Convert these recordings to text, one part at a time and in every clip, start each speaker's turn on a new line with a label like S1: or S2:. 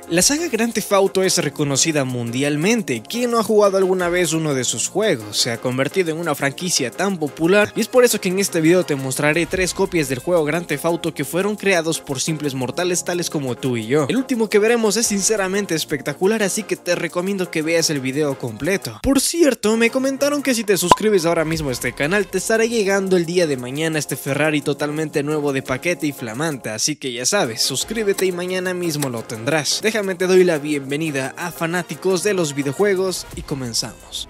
S1: La saga Grand Theft Auto es reconocida mundialmente. ¿Quién no ha jugado alguna vez uno de sus juegos? Se ha convertido en una franquicia tan popular y es por eso que en este video te mostraré 3 copias del juego Grand Theft Auto que fueron creados por simples mortales tales como tú y yo. El último que veremos es sinceramente espectacular, así que te recomiendo que veas el video completo. Por cierto, me comentaron que si te suscribes ahora mismo a este canal te estará llegando el día de mañana este Ferrari totalmente nuevo de paquete y flamante, así que ya sabes, suscríbete y mañana mismo lo tendrás. Déjame te doy la bienvenida a fanáticos de los videojuegos y comenzamos.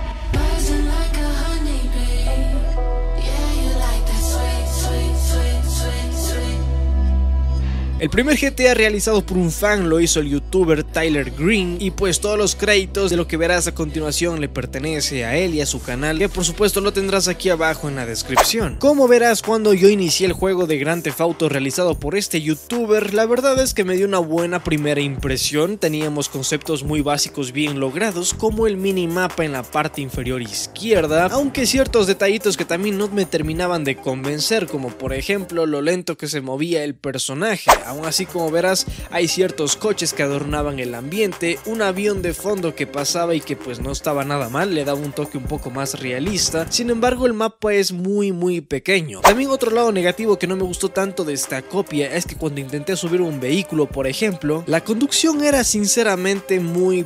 S1: El primer GTA realizado por un fan lo hizo el youtuber Tyler Green y pues todos los créditos de lo que verás a continuación le pertenece a él y a su canal, que por supuesto lo tendrás aquí abajo en la descripción. Como verás, cuando yo inicié el juego de Grand Theft Auto realizado por este youtuber, la verdad es que me dio una buena primera impresión. Teníamos conceptos muy básicos bien logrados, como el minimapa en la parte inferior izquierda, aunque ciertos detallitos que también no me terminaban de convencer, como por ejemplo lo lento que se movía el personaje. Aún así, como verás, hay ciertos coches que adornaban el ambiente, un avión de fondo que pasaba y que pues no estaba nada mal, le daba un toque un poco más realista. Sin embargo, el mapa es muy pequeño. También otro lado negativo que no me gustó tanto de esta copia es que cuando intenté subir un vehículo, por ejemplo, la conducción era sinceramente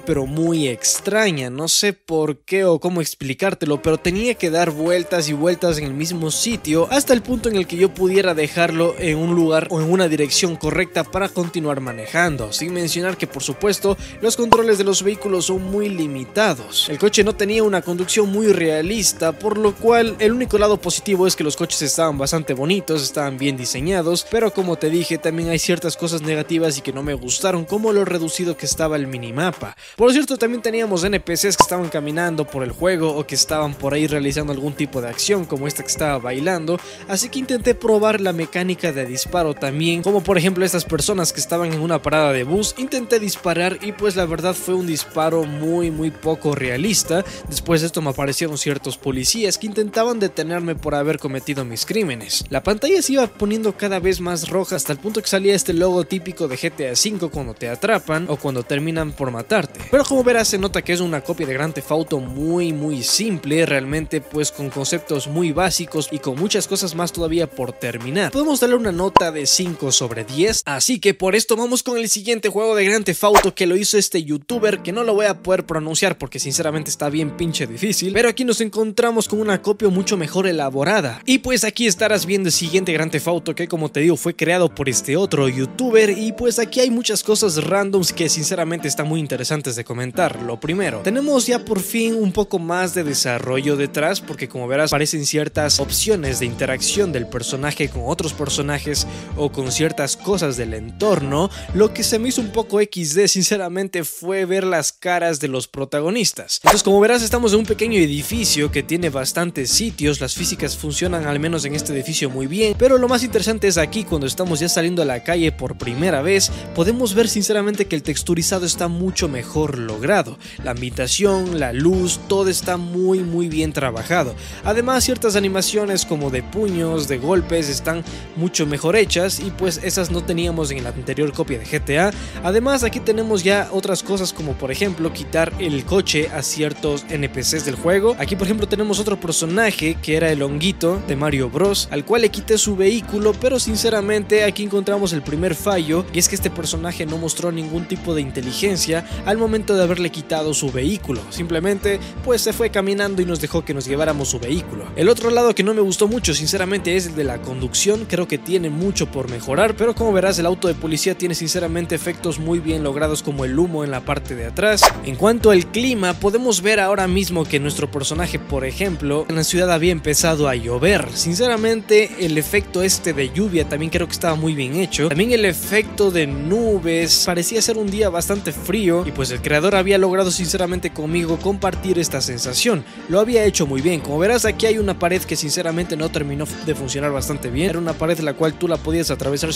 S1: muy extraña. No sé por qué o cómo explicártelo, pero tenía que dar vueltas y vueltas en el mismo sitio hasta el punto en el que yo pudiera dejarlo en un lugar o en una dirección correcta para continuar manejando, sin mencionar que por supuesto los controles de los vehículos son muy limitados. El coche no tenía una conducción muy realista, por lo cual el único lado positivo es que los coches estaban bastante bonitos, estaban bien diseñados, pero como te dije, también hay ciertas cosas negativas y que no me gustaron, como lo reducido que estaba el minimapa. Por cierto, también teníamos NPCs que estaban caminando por el juego o que estaban por ahí realizando algún tipo de acción, como esta que estaba bailando, así que intenté probar la mecánica de disparo también, como por ejemplo estas personas que estaban en una parada de bus. Intenté disparar y pues la verdad fue un disparo muy poco realista. Después de esto me aparecieron ciertos policías que intentaban detenerme por haber cometido mis crímenes. La pantalla se iba poniendo cada vez más roja hasta el punto que salía este logo típico de GTA V cuando te atrapan o cuando terminan por matarte. Pero como verás, se nota que es una copia de Grand Theft Auto muy simple, realmente pues con conceptos muy básicos y con muchas cosas más todavía por terminar. Podemos darle una nota de 5 sobre 10. Así que por esto vamos con el siguiente juego de Grand Theft Auto que lo hizo este youtuber, que no lo voy a poder pronunciar porque sinceramente está bien pinche difícil, pero aquí nos encontramos con una copia mucho mejor elaborada. Y pues aquí estarás viendo el siguiente Grand Theft Auto que, como te digo, fue creado por este otro youtuber, y pues aquí hay muchas cosas randoms que sinceramente están muy interesantes de comentar. Lo primero, tenemos ya por fin un poco más de desarrollo detrás, porque como verás aparecen ciertas opciones de interacción del personaje con otros personajes o con ciertas cosas del entorno. Lo que se me hizo un poco XD sinceramente fue ver las caras de los protagonistas. Entonces, como verás, estamos en un pequeño edificio que tiene bastantes sitios. Las físicas funcionan al menos en este edificio muy bien, pero lo más interesante es aquí cuando estamos ya saliendo a la calle por primera vez. Podemos ver sinceramente que el texturizado está mucho mejor logrado. La ambientación, la luz, todo está muy bien trabajado. Además, ciertas animaciones como de puños, de golpes, están mucho mejor hechas y pues esas no teníamos en la anterior copia de GTA. Además, aquí tenemos ya otras cosas como por ejemplo quitar el coche a ciertos NPCs del juego. Aquí por ejemplo tenemos otro personaje que era el honguito de Mario Bros, al cual le quité su vehículo, pero sinceramente aquí encontramos el primer fallo, y es que este personaje no mostró ningún tipo de inteligencia al momento de haberle quitado su vehículo. Simplemente pues se fue caminando y nos dejó que nos lleváramos su vehículo. El otro lado que no me gustó mucho sinceramente es el de la conducción. Creo que tiene mucho por mejorar, pero como verás, el auto de policía tiene sinceramente efectos muy bien logrados, como el humo en la parte de atrás. En cuanto al clima, podemos ver ahora mismo que nuestro personaje, por ejemplo, en la ciudad había empezado a llover. Sinceramente, el efecto este de lluvia también creo que estaba muy bien hecho. También el efecto de nubes, parecía ser un día bastante frío, y pues el creador había logrado sinceramente conmigo compartir esta sensación. Lo había hecho muy bien. Como verás, aquí hay una pared que sinceramente no terminó de funcionar bastante bien. Era una pared la cual tú la podías atravesar sin ningún tipo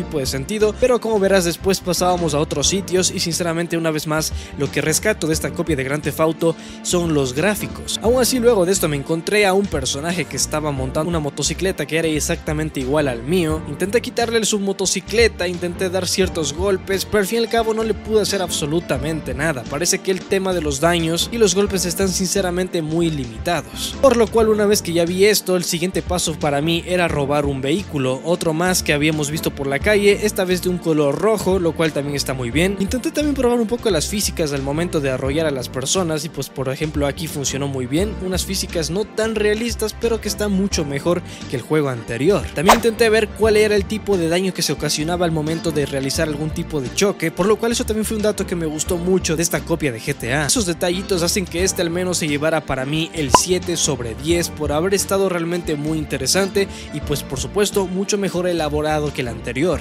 S1: tipo de sentido, pero como verás después pasábamos a otros sitios y sinceramente una vez más lo que rescato de esta copia de Grand Theft Auto son los gráficos. Aún así luego de esto me encontré a un personaje que estaba montando una motocicleta que era exactamente igual al mío. Intenté quitarle su motocicleta, intenté dar ciertos golpes, pero al fin y al cabo no le pude hacer absolutamente nada. Parece que el tema de los daños y los golpes están sinceramente muy limitados. Por lo cual una vez que ya vi esto, el siguiente paso para mí era robar un vehículo, otro más que habíamos visto por la calle, esta vez de un color rojo, lo cual también está muy bien. Intenté también probar un poco las físicas al momento de arrollar a las personas y pues por ejemplo aquí funcionó muy bien, unas físicas no tan realistas pero que están mucho mejor que el juego anterior. También intenté ver cuál era el tipo de daño que se ocasionaba al momento de realizar algún tipo de choque, por lo cual eso también fue un dato que me gustó mucho de esta copia de GTA. Esos detallitos hacen que este al menos se llevara para mí el 7 sobre 10 por haber estado realmente muy interesante y pues por supuesto mucho mejor elaborado que el anterior.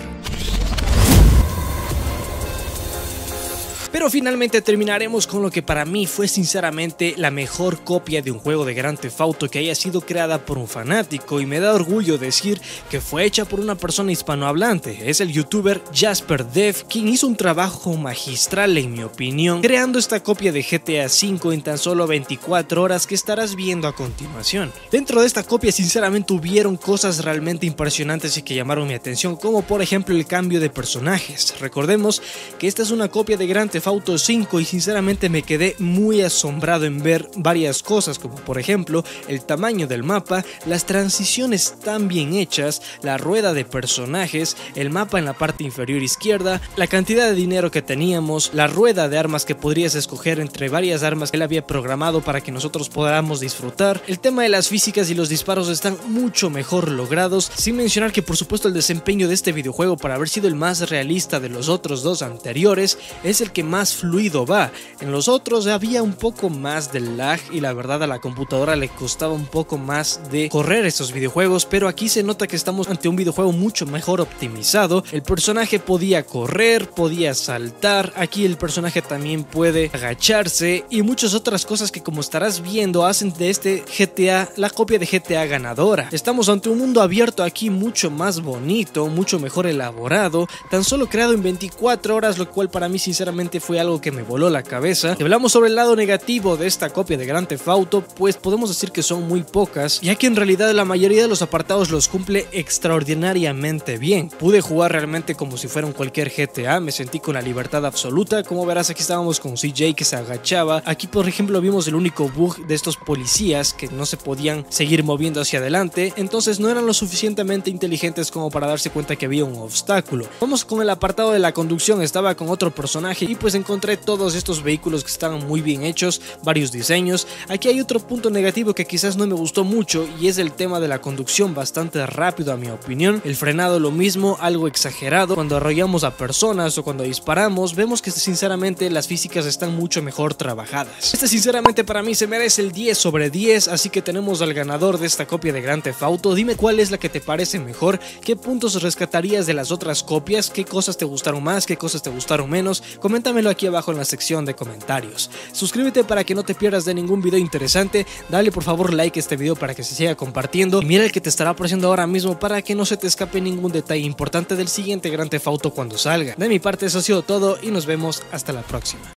S1: Pero finalmente terminaremos con lo que para mí fue sinceramente la mejor copia de un juego de Grand Theft Auto que haya sido creada por un fanático, y me da orgullo decir que fue hecha por una persona hispanohablante. Es el youtuber Jasper Dev, quien hizo un trabajo magistral en mi opinión, creando esta copia de GTA V en tan solo 24 horas que estarás viendo a continuación. Dentro de esta copia sinceramente hubieron cosas realmente impresionantes y que llamaron mi atención, como por ejemplo el cambio de personajes. Recordemos que esta es una copia de Grand Theft Auto 5 y sinceramente me quedé muy asombrado en ver varias cosas, como por ejemplo el tamaño del mapa, las transiciones tan bien hechas, la rueda de personajes, el mapa en la parte inferior izquierda, la cantidad de dinero que teníamos, la rueda de armas que podrías escoger entre varias armas que él había programado para que nosotros podamos disfrutar. El tema de las físicas y los disparos están mucho mejor logrados, sin mencionar que por supuesto el desempeño de este videojuego, para haber sido el más realista de los otros dos anteriores, es el que más fluido va. En los otros había un poco más de lag y la verdad a la computadora le costaba un poco más de correr estos videojuegos, pero aquí se nota que estamos ante un videojuego mucho mejor optimizado. El personaje podía correr, podía saltar, aquí el personaje también puede agacharse y muchas otras cosas que, como estarás viendo, hacen de este GTA la copia de GTA ganadora. Estamos ante un mundo abierto aquí mucho más bonito, mucho mejor elaborado, tan solo creado en 24 horas, lo cual para mí sinceramente fue algo que me voló la cabeza. Si hablamos sobre el lado negativo de esta copia de Grand Theft Auto, pues podemos decir que son muy pocas, ya que en realidad la mayoría de los apartados los cumple extraordinariamente bien. Pude jugar realmente como si fuera un cualquier GTA, me sentí con la libertad absoluta. Como verás, aquí estábamos con CJ que se agachaba. Aquí por ejemplo vimos el único bug de estos policías que no se podían seguir moviendo hacia adelante, entonces no eran lo suficientemente inteligentes como para darse cuenta que había un obstáculo. Vamos con el apartado de la conducción, estaba con otro personaje y pues encontré todos estos vehículos que estaban muy bien hechos, varios diseños. Aquí hay otro punto negativo que quizás no me gustó mucho y es el tema de la conducción, bastante rápido a mi opinión. El frenado lo mismo, algo exagerado. Cuando arrollamos a personas o cuando disparamos, vemos que sinceramente las físicas están mucho mejor trabajadas. Este sinceramente para mí se merece el 10 sobre 10, así que tenemos al ganador de esta copia de Grand Theft Auto. Dime cuál es la que te parece mejor, qué puntos rescatarías de las otras copias, qué cosas te gustaron más, qué cosas te gustaron menos. Coméntamelo aquí abajo en la sección de comentarios. Suscríbete para que no te pierdas de ningún video interesante, dale por favor like a este video para que se siga compartiendo y mira el que te estará apareciendo ahora mismo para que no se te escape ningún detalle importante del siguiente Grand Theft Auto cuando salga. De mi parte eso ha sido todo y nos vemos hasta la próxima.